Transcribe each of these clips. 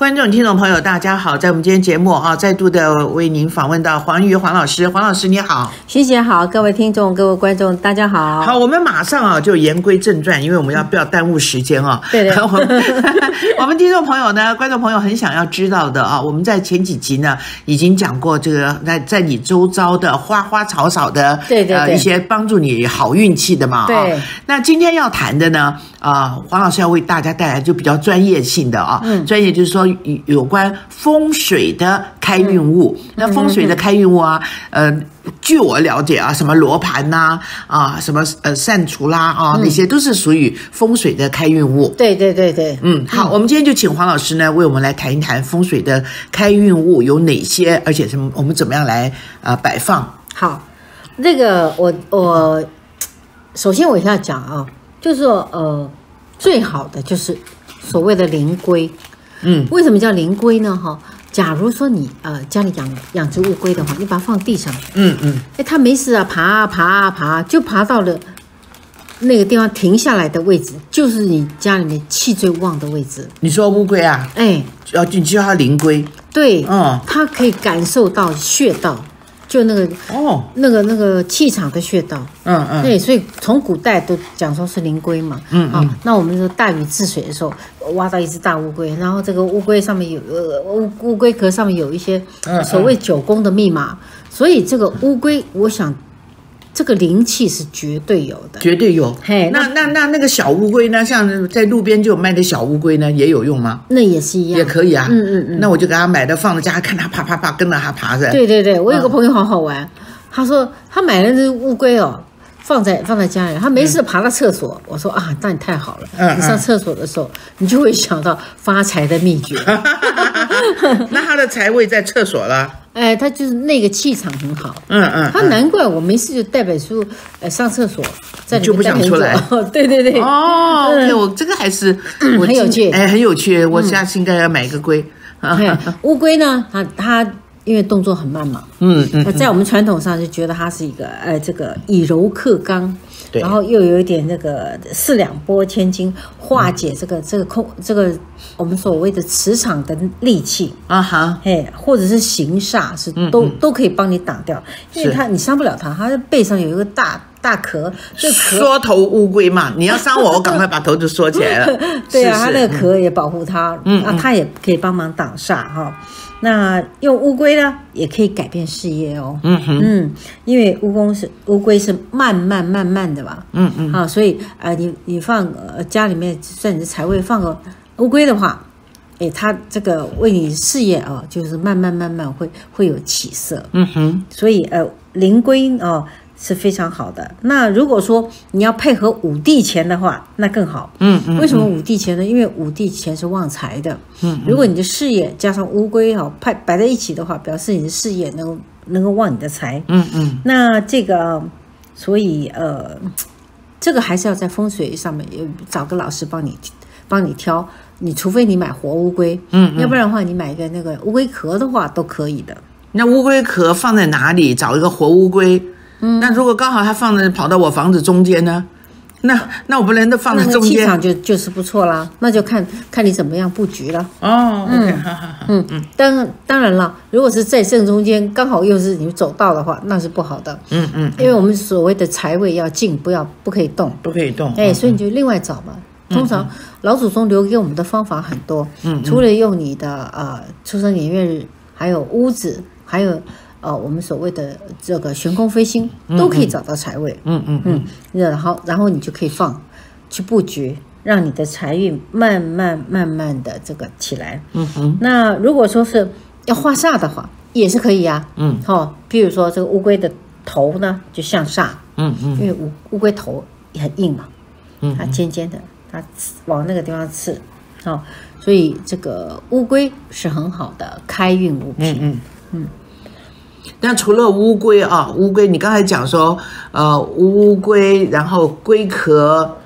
观众、听众朋友，大家好！在我们今天节目再度的为您访问到黄瑜黄老师。黄老师你好。 徐姐好，各位听众、各位观众，大家好。 好，我们马上就言归正传，因为我们不要耽误时间对对。 我们听众朋友呢，观众朋友很想要知道的我们在前几集呢已经讲过这个在你周遭的花花草草的一些帮助你好运气的嘛。 对。 那今天要谈的呢黄老师要为大家带来就比较专业性的专业就是说有关风水的开运物。那风水的开运物据我了解什么罗盘什么扇橱啦那些都是属于风水的开运物。 对对对对。 好，我们今天就请黄老师呢为我们来谈一谈风水的开运物有哪些，而且我们怎么样来摆放。 好，这个我首先我要讲就是说最好的就是所谓的灵龟。为什么叫灵龟呢？假如说你家里养只乌龟的话，你把它放地上，它没事爬，就爬到了那个地方停下来的位置，就是你家里面气最旺的位置。你说乌龟啊？你叫它灵龟。 对，它可以感受到穴道。就那个气场的穴道，对，所以从古代都讲说是灵龟嘛，那我们说大禹治水的时候，挖到一只大乌龟，然后这个乌龟上面有乌龟壳上面有一些所谓9宫的密码，所以这个乌龟，我想这个灵气是绝对有的， 绝对有。那个小乌龟呢？像在路边就有卖的小乌龟呢，也有用吗？ 那也是一样， 也可以啊。那我就给他买的放在家，看他啪跟着他爬着。 对对对，我有个朋友好好玩，他说他买了这乌龟放在家里，他没事爬到厕所。我说那你太好了，你上厕所的时候，你就会想到发财的秘诀。 那他的财位在厕所了。 他就是那个气场很好。他难怪我没事就带本书上厕所，在里面就不想出来。 对对对。 OK， 我这个还是很有趣。 很有趣。我下次应该要买一个龟。 乌龟呢，它因为动作很慢嘛，在我们传统上就觉得它是一个这个以柔克刚，然后又有一点那个4两拨千斤，化解这个我们所谓的磁场的戾气或者是行煞是都可以帮你挡掉，因为你伤不了它的背上有一个大壳，这壳缩头乌龟嘛，你要伤我赶快把头就缩起来了。 对啊，它那个壳也保护它，它也可以帮忙挡煞那用乌龟呢，也可以改变事业因为乌龟是慢慢的嘛，所以你放家里面在你的财位放个乌龟的话，它这个为你事业就是慢慢会有起色。所以灵龟是非常好的。那如果说你要配合五帝钱的话，那更好。为什么五帝钱呢？因为五帝钱是旺财的。如果你的事业加上乌龟摆在一起的话，表示你的事业能够旺你的财。那这个所以这个还是要在风水上面找个老师帮你挑。你除非你买活乌龟，要不然的话你买一个那个乌龟壳的话都可以的。 那乌龟壳放在哪里？找一个活乌龟。那如果刚好它跑到我房子中间呢？那我不能放在中间， 气场就是不错啦。那就看你怎么样布局了。 OK， 当然了，如果是在正中间，刚好又是你走道的话，那是不好的。因为我们所谓的财位要静，不可以动， 不可以动。 所以你就另外找嘛。通常老祖宗留给我们的方法很多，除了用你的出生年月日，还有屋子，还有我们所谓的这个悬空飞星，都可以找到财位。然后你就可以去布局，让你的财运慢慢的这个起来。那如果说是要化煞的话，也是可以啊。譬如说这个乌龟的头呢就向煞，因为乌龟头也很硬嘛，它尖尖的，它往那个地方刺，所以这个乌龟是很好的开运物品。 那除了乌龟乌龟你刚才讲说乌龟，然后龟壳，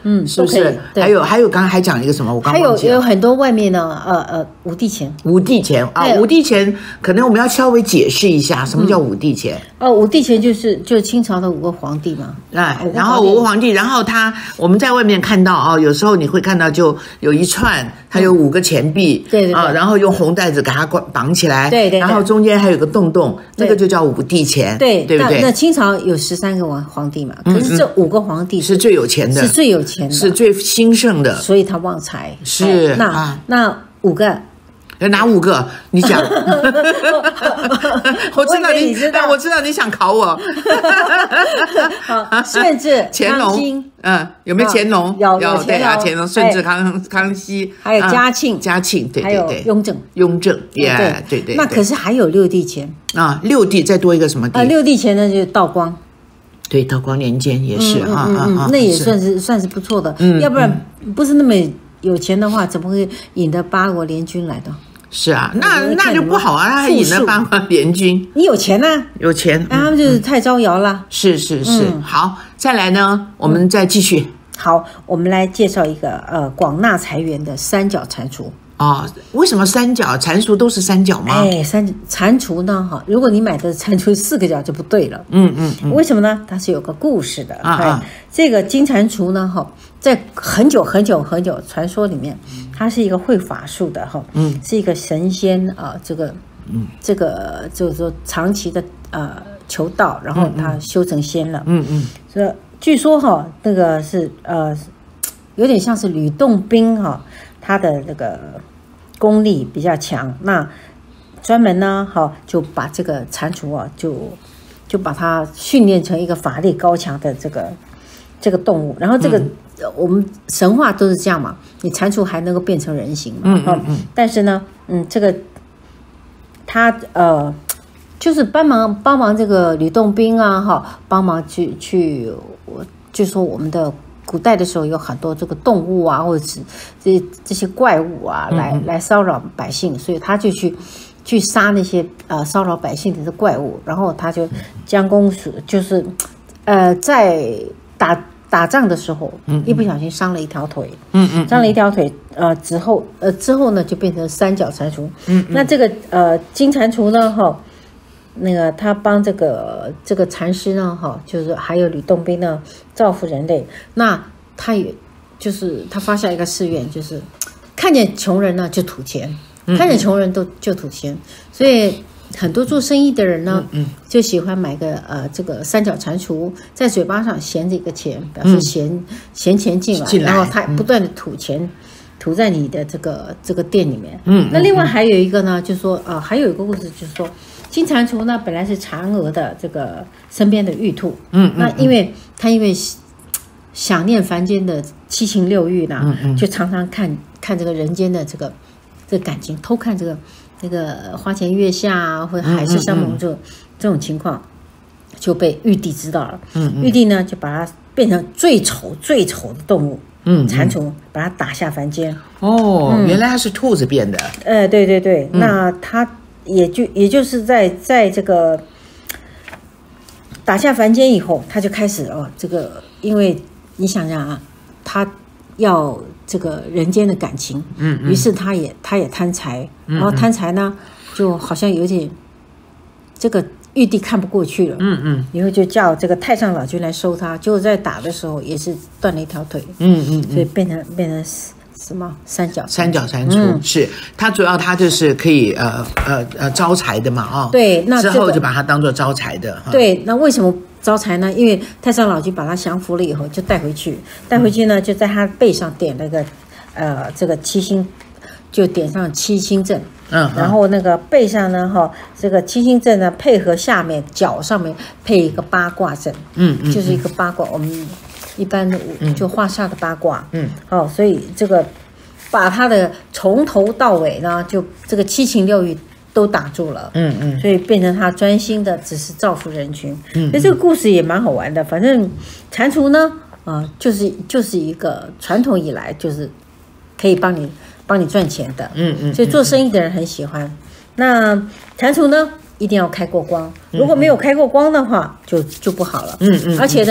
是不是？还有刚刚还讲一个什么？我刚忘记了。 还有很多外面呢，五帝钱。 五帝钱啊，五帝钱可能我们要稍微解释一下，什么叫五帝钱？ 五帝钱就是清朝的5个皇帝嘛。 然后5个皇帝，然后我们在外面看到有时候你会看到就有一串，它有5个钱币， 对然后用红带子给它绑起来， 对， 然后中间还有个洞，那个就叫五帝钱，对不对？ 那清朝有13个皇帝嘛，可是这5个皇帝是最有钱的， 是最有钱的， 是最兴盛的， 所以他旺财。 是那5个。 哪5个？你讲，我知道你想考我。 好，顺治、 乾隆，有没有乾隆？ 有对啊，乾隆、顺治、康熙， 还有嘉庆， 对， 还有雍正， 对。 那可是还有6帝钱啊，6帝再多一个什么帝 ？6帝钱呢，就是道光。 对，道光年间也是那也算是不错的。要不然不是那么有钱的话，怎么会引得8国联军来的？ 是啊，那就不好啊，他还引了8国联军。 你有钱啊， 有钱， 他们就是太招摇了。 是，好，再来呢，我们再继续。 好，我们来介绍一个广纳财源的3角蟾蜍。 为什么3角蟾蜍都是3角吗？ 蟾蜍呢，如果你买的蟾蜍4个角就不对了。为什么呢？它是有个故事的。这个金蟾蜍呢，在很久传说里面，它是一个会法术的是一个神仙这个就是说长期的求道，然后他修成仙了。所以据说那个是有点像是吕洞宾他的那个功力比较强，那专门呢就把这个蟾蜍就把它训练成一个法力高强的这个动物，然后这个我们神话都是这样嘛，你蟾蜍还能够变成人形嘛，但是呢这个他就是帮忙这个吕洞宾帮忙去就说我们的古代的时候有很多这个动物啊，或者是这些怪物啊，来骚扰百姓，所以他就去杀那些骚扰百姓的怪物，然后他就将功赎，就是在打仗的时候，一不小心伤了一条腿，伤了一条腿，之后呢就变成3角蟾蜍，那这个金蟾蜍呢那个他帮这个禅师呢就是还有吕洞宾呢造福人类，那他也就是他发下一个誓愿，就是看见穷人呢就吐钱，看见穷人就吐钱，所以很多做生意的人呢就喜欢买个这个3角蟾蜍，在嘴巴上衔着一个钱，表示闲钱进来，然后他不断的吐钱，吐在你的这个店里面。那另外还有一个呢，就是说还有一个故事，就是说金蟾蜍呢本来是嫦娥的这个身边的玉兔，那因为想念凡间的七情六欲呢，就常常看这个人间的这个感情，偷看这个花前月下啊，或者海誓山盟这种情况，就被玉帝知道了。玉帝呢就把它变成最丑的动物，蟾蜍，把它打下凡间。 原来它是兔子变的。 对，那它也就是在这个打下凡间以后，他就开始这个，因为你想想啊，他要这个人间的感情，于是他也贪财，然后贪财呢，就好像有点这个玉帝看不过去了，以后就叫这个太上老君来收他，结果在打的时候也是断了一条腿，所以变成什么3角蟾蜍，是它主要它就是可以招财的嘛， 对，那之后就把它当做招财的， 对，那为什么招财呢？因为太上老君把他降服了以后，就带回去呢，就在他背上点了个这个七星，就点上七星阵，然后那个背上呢这个七星阵呢配合下面脚上面配一个八卦阵，就是一个八卦，我们一般就画煞的八卦，所以这个把他的从头到尾呢，就这个七情六欲都打住了，所以变成他专心的只是造福人群，所以这个故事也蛮好玩的。反正蟾蜍呢，就是一个传统以来就是可以帮你赚钱的，所以做生意的人很喜欢。那蟾蜍呢，一定要开过光，如果没有开过光的话，就不好了，而且呢，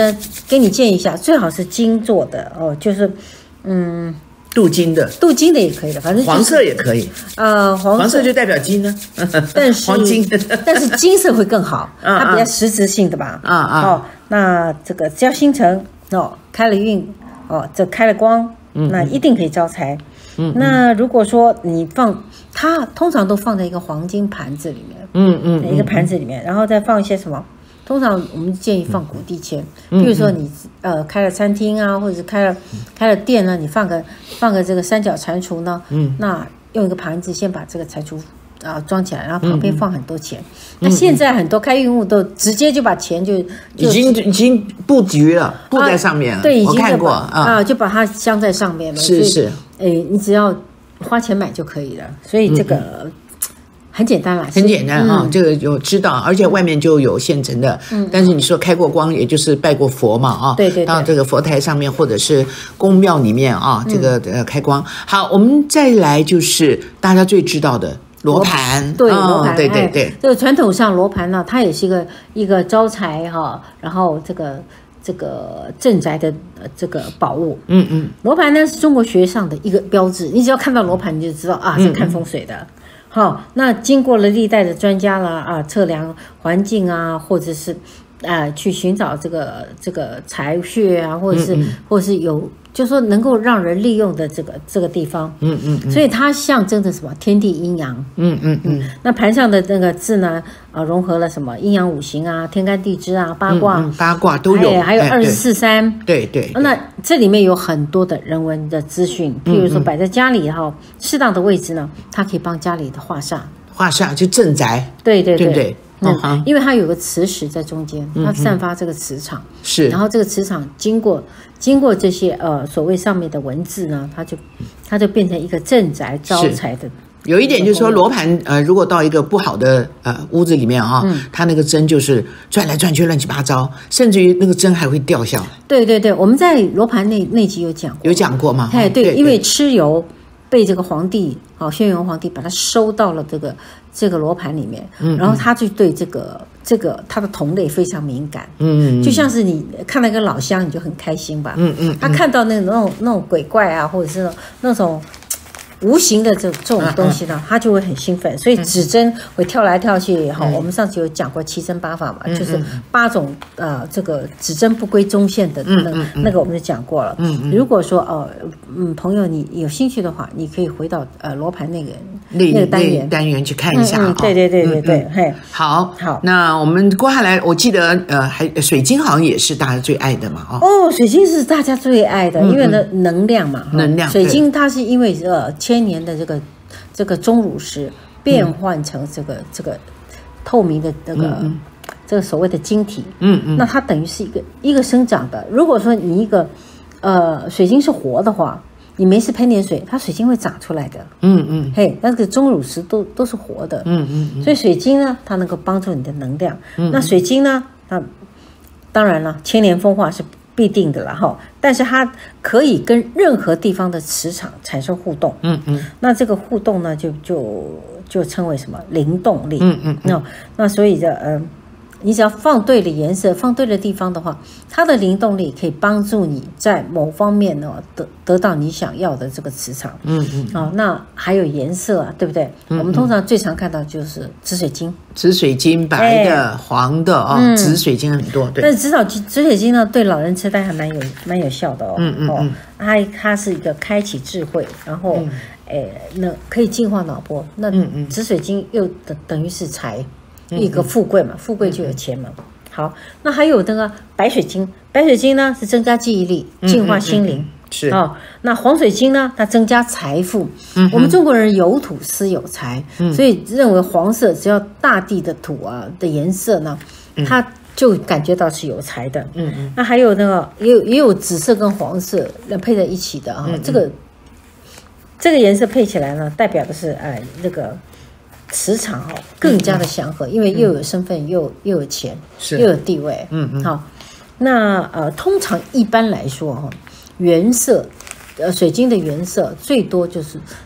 给你建议一下，最好是金做的哦，就是镀金的也可以的，反正、就是、 黄色也可以。黄色就代表金呢， 但是黄金， 但是金色会更好，它比较实质性的吧。那这个只要心诚开了运这开了光，那一定可以招财。那如果说你它通常都放在一个黄金盘子里面，一个盘子里面，然后再放一些什么？通常我们建议放谷地钱，比如说你开了餐厅啊，或者是开了店呢，你放个这个三角蟾蜍呢，那用一个盘子先把这个蟾蜍装起来，然后旁边放很多钱。那现在很多开运物都直接就把钱就已经布局了，布在上面了。 对，已经我看过就把它镶在上面了。 是， 你只要花钱买就可以了。所以这个。很简单啦， 很简单这个有知道，而且外面就有现成的。但是你说开过光，也就是拜过佛嘛对， 到这个佛台上面或者是宫庙里面这个开光。好，我们再来就是大家最知道的罗盘， 对，罗盘， 对。 这个传统上罗盘呢，它也是一个招财然后这个镇宅的这个宝物。罗盘呢是中国学上的一个标志，你只要看到罗盘，你就知道是看风水的。那经过了历代的专家啦测量环境或者是去寻找这个财穴或者是有就是说能够让人利用的这个地方。所以它象征着什么？天地阴阳。那盘上的那个字呢融合了什么阴阳五行天干地支八卦都有，还有24、3。 对。 那这里面有很多的人文的资讯，譬如说摆在家里适当的位置呢，它可以帮家里的化煞就镇宅。对不对？ 因为它有个磁石在中间，它散发这个磁场。 是， 然后这个磁场经过这些所谓上面的文字呢，它就变成一个镇宅招财的。 有一点就是说，罗盘如果到一个不好的屋子里面它那个针就是转来转去乱七八糟，甚至于那个针还会掉下来。 对，我们在罗盘那集有讲过吗？ 对，因为蚩尤被这个皇帝轩辕皇帝把它收到了这个罗盘里面，然后他就对这个他的同类非常敏感。就像是你看到一个老乡，你就很开心吧。他看到那种鬼怪或者是那种无形的这种东西呢，他就会很兴奋，所以指针会跳来跳去。我们上次有讲过七针八法嘛，就是8种这个指针不归中线的那个我们就讲过了。如果说朋友你有兴趣的话，你可以回到罗盘那个单元去看一下。 对， 好，那我们接下来我记得还水晶好像也是大家最爱的嘛。 水晶是大家最爱的，因为呢能量嘛，水晶它是因为1000年的这个钟乳石变换成这个透明的这个所谓的晶体。那它等于是一个生长的。如果说你一个水晶是活的话，你没事喷点水，它水晶会长出来的。那个钟乳石都是活的。所以水晶呢，它能够帮助你的能量。那水晶呢，它当然了，1000年风化是必定的了但是它可以跟任何地方的磁场产生互动。那这个互动呢，就称为什么？灵动力。那所以你只要放对了颜色，放对了地方的话，它的灵动力可以帮助你在某方面呢得到你想要的这个磁场。那还有颜色对不对？我们通常最常看到就是紫水晶， 白的、黄的紫水晶很多。对， 但是紫水晶呢，对老人痴呆还蛮有效的它是一个开启智慧，然后那可以净化脑波。那紫水晶又等于是财。一个富贵嘛，富贵就有钱嘛。好，那还有那个白水晶呢是增加记忆力，净化心灵。 是那黄水晶呢，它增加财富。我们中国人有土司有财，所以认为黄色只要大地的土的颜色呢，它就感觉到是有财的。那还有那个也有紫色跟黄色配在一起的这个颜色配起来呢，代表的是这个磁场更加的祥和，因为又有身份又有钱又有地位。好，那通常一般来说原色水晶的原色最多就是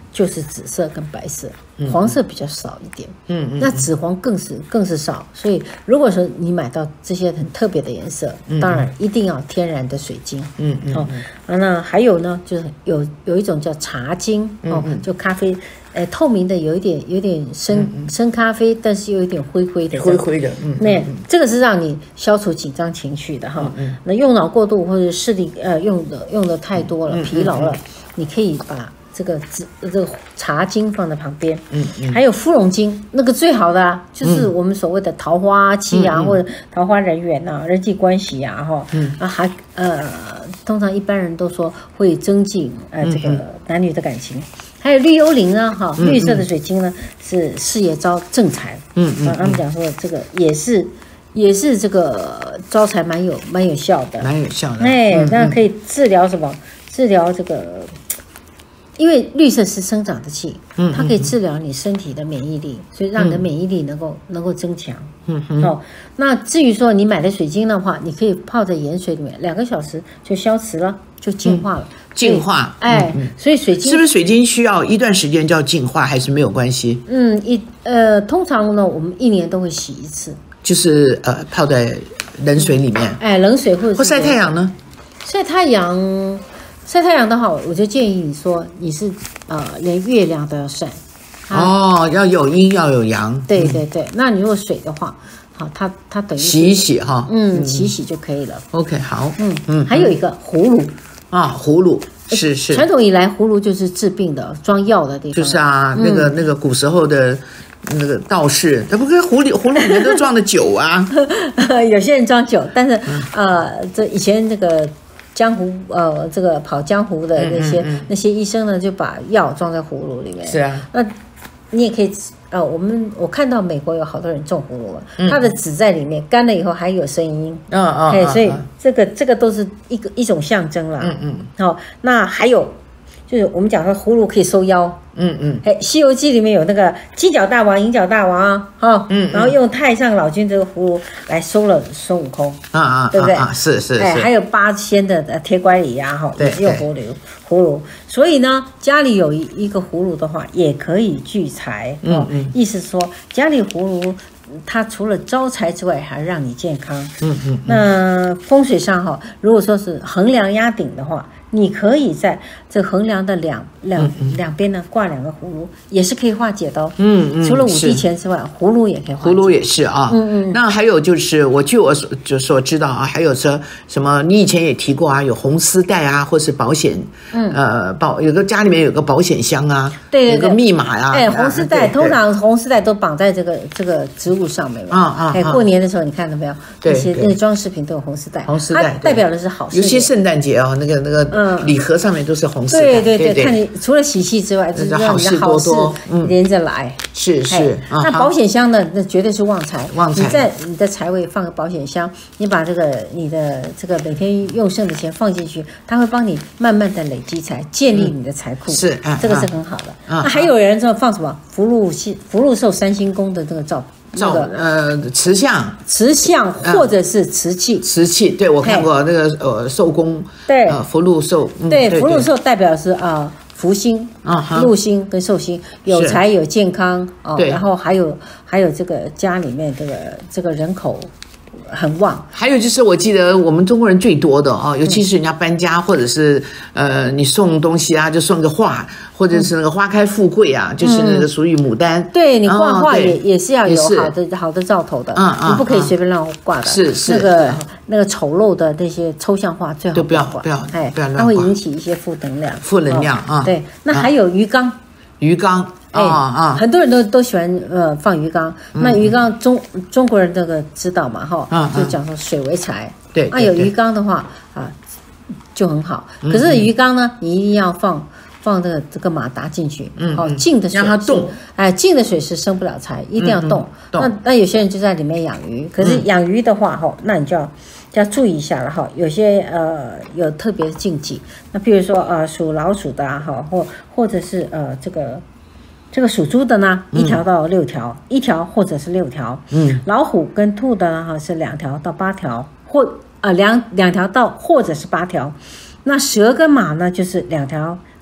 就是紫色跟白色，黄色比较少一点。那紫黄更是少。所以如果说你买到这些很特别的颜色，当然一定要天然的水晶。那还有呢，就是有一种叫茶晶就咖啡。透明的有一点深咖啡，但是又有点灰的，那这个是让你消除紧张情绪的哈。那用脑过度或者视力用的太多了，疲劳了，你可以把这个茶晶放在旁边。还有芙蓉晶，那个最好的啊，就是我们所谓的桃花期啊，或者桃花人缘啊，人际关系啊，还通常一般人都说会增进这个男女的感情。还有绿幽灵呢，绿色的水晶呢是事业招正财。他们讲说这个也是这个招财蛮有效的，那可以治疗什么？治疗这个，因为绿色是生长的气，它可以治疗你身体的免疫力，所以让你的免疫力能够增强。那至于说你买的水晶的话，你可以泡在盐水里面2个小时就消磁了，就净化了。所以水晶是不是水晶需要一段时间就要净化，还是没有关系？ 通常呢，我们1年都会洗一次， 就是泡在冷水里面。 冷水或晒太阳呢？ 晒太阳的话，我就建议你说你是连月亮都要晒。 要有阴要有阳。 对。那你如果水的话，它等于洗一洗哈。 洗洗就可以了。 OK， 好。 还有一个葫芦。 葫芦是传统以来，葫芦就是治病的、装药的地方。 就是那个古时候的那个道士，他不跟葫芦里面都装的酒啊。 有些人装酒，但是这以前这个江湖这个跑江湖的那些医生呢，就把药装在葫芦里面。 是啊。 那你也可以我看到美国有好多人种葫芦了，它的籽在里面干了以后还有声音。所以这个都是一种象征啦。那还有就是我们讲说葫芦可以收妖。西游记里面有那个金角大王、银角大王然后用太上老君这个葫芦来收了孙悟空。对不对？ 是。 还有8仙的铁拐李呀，也是用葫芦。所以呢，家里有一个葫芦的话，也可以聚财。意思说家里葫芦它除了招财之外，还让你健康。那风水上如果说是横梁压顶的话，你可以在这横梁的两边呢挂2个葫芦，也是可以化解的。除了5帝钱之外，葫芦也可以化解。 葫芦也是啊。那还有就是据我所知道啊，还有说什么？你以前也提过啊，有红丝带啊，或是保险。有个家里面有个保险箱啊， 对， 有个密码啊。 红丝带通常红丝带都绑在这个植物上面嘛。过年的时候你看到没有？那个装饰品都有红丝带。它代表的是好事。 有些圣诞节那个礼盒上面都是红丝带。 对，看你除了喜气之外，就是让你的好事连着来。 是。 那保险箱呢？那绝对是旺财。你在你的财位放个保险箱，你把你的这个每天用剩的钱放进去，它会帮你慢慢的累积财，建立你的财库。 是， 这个是很好的。那还有人说放什么福禄寿3星宫的这个瓷像或者是瓷器。 对，我看过那个寿宫。 对， 福禄寿。 福禄寿代表是福星、禄星跟寿星，有财有健康。然后还有这个家里面这个人口很旺。还有就是我记得我们中国人最多的尤其是人家搬家或者是你送东西啊，就送个画，或者是那个花开富贵啊，就是那个属于牡丹。 对，你挂画也是要有好的兆头的。你不可以随便乱挂的。是那个丑陋的那些抽象画最好不要挂。不要它会引起一些负能量。对，那还有鱼缸。很多人都喜欢放鱼缸。那鱼缸中国人这个知道嘛就讲说水为财。 对， 有鱼缸的话就很好。可是鱼缸呢，你一定要放这个马达进去。静的水让它动。 静的水是生不了财，一定要动。那有些人就在里面养鱼，可是养鱼的话那你就要注意一下了有些有特别的禁忌。那比如说属老鼠的或者是这个属猪的呢，1条到6条，1条或者是6条。老虎跟兔的呢是2条到8条，或2条到或者是8条。那蛇跟马呢就是2条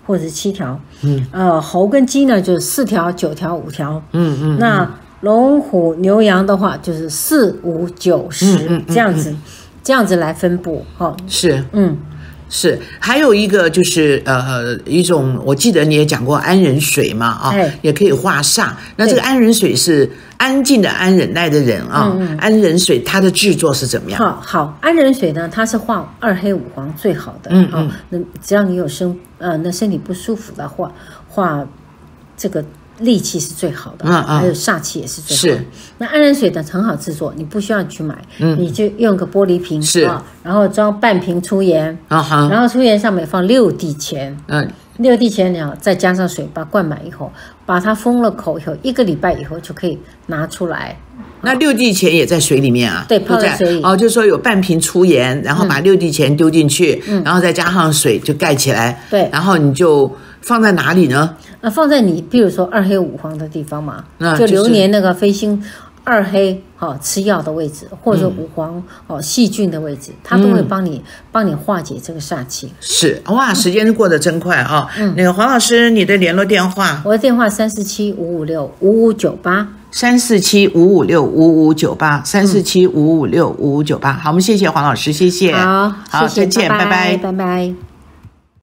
或者是7条。猴跟鸡呢就是4条、9条、5条。那龙虎牛羊的话就是4、5、9、10这样子来分布。 是，是，还有一个就是一种，我记得你也讲过安忍水嘛，也可以化煞。那这个安忍水是安静的安，忍耐的忍啊。安忍水它的制作是怎么样？ 好，安忍水呢，它是化2黑5黄最好的。那只要你有那身体不舒服的话，化这个戾气是最好的，还有煞气也是最好的。那安忍水呢很好制作，你不需要去买，你就用个玻璃瓶，然后装半瓶粗盐，然后粗盐上面放6滴钱，6滴钱你再加上水，把它灌满以后，把它封了口以后，1个礼拜以后就可以拿出来。 那6滴钱也在水里面啊？ 对，泡在水里。 就是说有半瓶粗盐，然后把6滴钱丢进去，然后再加上水就盖起来。 对， 然后你就放在哪里呢？ 放在你比如说2黑5黄的地方嘛，就流年那个飞星2黑吃药的位置，或者5黄细菌的位置，它都会帮你化解这个煞气。 是，哇，时间过得真快啊！那个黄老师，你的联络电话？ 我的电话347-556-5598。 347-556-5598，347-556-5598。好，我们谢谢黄老师，谢谢。 好， 再见，拜拜， 拜拜。